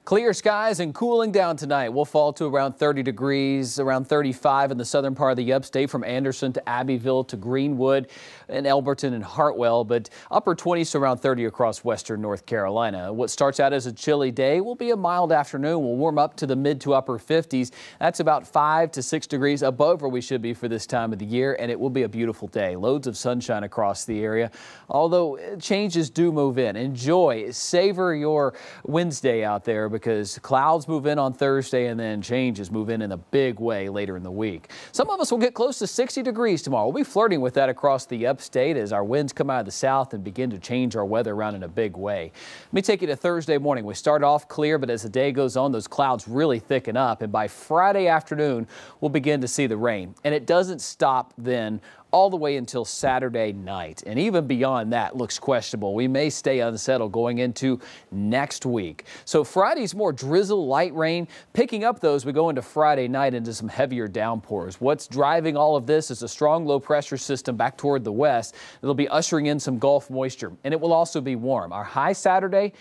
Clear skies and cooling down tonight. We'll fall to around 30 degrees, around 35 in the southern part of the upstate from Anderson to Abbeville to Greenwood and Elberton and Hartwell, but upper 20s to around 30 across western North Carolina. What starts out as a chilly day will be a mild afternoon. We'll warm up to the mid to upper 50s. That's about 5 to 6 degrees above where we should be for this time of the year, and it will be a beautiful day. Loads of sunshine across the area, although changes do move in. Enjoy, savor your Wednesday out there, because clouds move in on Thursday and then changes move in a big way later in the week. Some of us will get close to 60 degrees tomorrow. We'll be flirting with that across the upstate as our winds come out of the south and begin to change our weather around in a big way. Let me take you to Thursday morning. We start off clear, but as the day goes on, those clouds really thicken up, and by Friday afternoon, we'll begin to see the rain. And it doesn't stop then all the way until Saturday night. And even beyond that looks questionable. We may stay unsettled going into next week. So Friday's more drizzle, light rain, picking up those we go into Friday night into some heavier downpours. What's driving all of this is a strong low pressure system back toward the west. It'll be ushering in some Gulf moisture, and it will also be warm. Our high Saturday,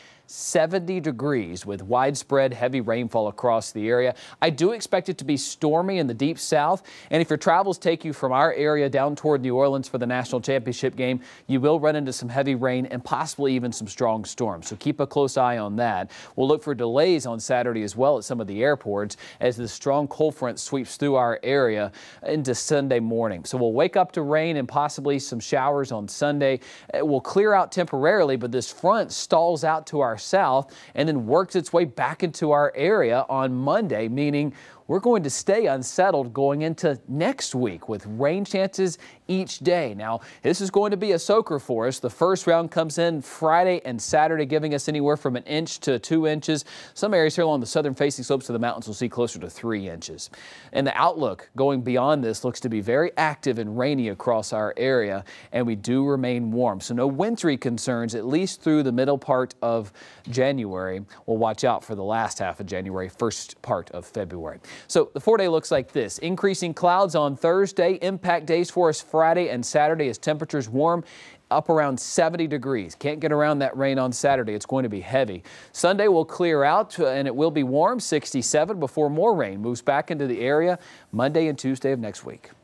70 degrees with widespread heavy rainfall across the area. I do expect it to be stormy in the deep south, and if your travels take you from our area down toward New Orleans for the national championship game, you will run into some heavy rain and possibly even some strong storms. So keep a close eye on that. We'll look for delays on Saturday as well at some of the airports as the strong cold front sweeps through our area into Sunday morning. So we'll wake up to rain and possibly some showers on Sunday. It will clear out temporarily, but this front stalls out to our south and then works its way back into our area on Monday, meaning we're going to stay unsettled going into next week with rain chances each day. Now, this is going to be a soaker for us. The first round comes in Friday and Saturday, giving us anywhere from 1 inch to 2 inches. Some areas here along the southern facing slopes of the mountains will see closer to 3 inches. And the outlook going beyond this looks to be very active and rainy across our area, and we do remain warm. So no wintry concerns, at least through the middle part of January. We'll watch out for the last half of January, first part of February. So the 4-day looks like this. Increasing clouds on Thursday, impact days for us Friday and Saturday as temperatures warm up around 70 degrees. Can't get around that rain on Saturday. It's going to be heavy. Sunday will clear out and it will be warm, 67, before more rain moves back into the area Monday and Tuesday of next week.